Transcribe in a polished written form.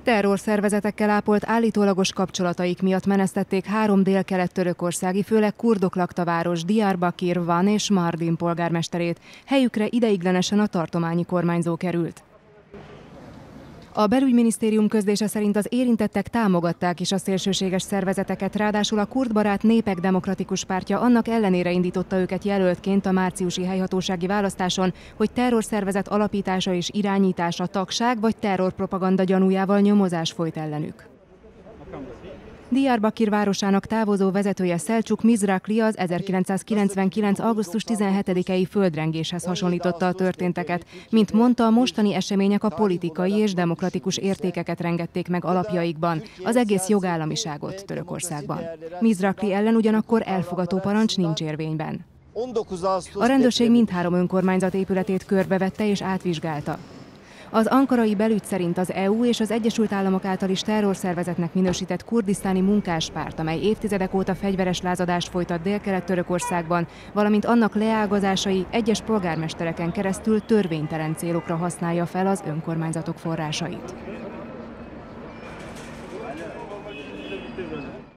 Terrorszervezetekkel ápolt állítólagos kapcsolataik miatt menesztették 3 délkelet-törökországi, főleg kurdok lakta város Diyarbakir, Van és Mardin polgármesterét. Helyükre ideiglenesen a tartományi kormányzó került. A belügyminisztérium közlése szerint az érintettek támogatták is a szélsőséges szervezeteket, ráadásul a kurdbarát Népek Demokratikus Pártja annak ellenére indította őket jelöltként a márciusi helyhatósági választáson, hogy terrorszervezet alapítása és irányítása, tagság vagy terrorpropaganda gyanújával nyomozás folyt ellenük. Diyarbakir városának távozó vezetője Selçuk Mizrakli az 1999. augusztus 17-i földrengéshez hasonlította a történteket. Mint mondta, a mostani események a politikai és demokratikus értékeket rengették meg alapjaikban, az egész jogállamiságot Törökországban. Mizrakli ellen ugyanakkor elfogató parancs nincs érvényben. A rendőrség mindhárom önkormányzat épületét körbevette és átvizsgálta. Az ankarai belügy szerint az EU és az Egyesült Államok által is terrorszervezetnek minősített kurdisztáni munkáspárt, amely évtizedek óta fegyveres lázadást folytat Délkelet-Törökországban, valamint annak leágazásai egyes polgármestereken keresztül törvénytelen célokra használja fel az önkormányzatok forrásait.